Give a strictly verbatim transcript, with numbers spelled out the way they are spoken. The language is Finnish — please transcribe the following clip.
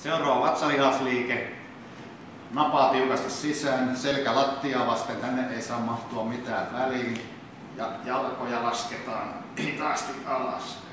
Seuraava vatsalihasliike. Napaa tiukasti sisään, selkä lattiaa vasten, tänne ei saa mahtua mitään väliin. Ja jalkoja lasketaan hitaasti alas.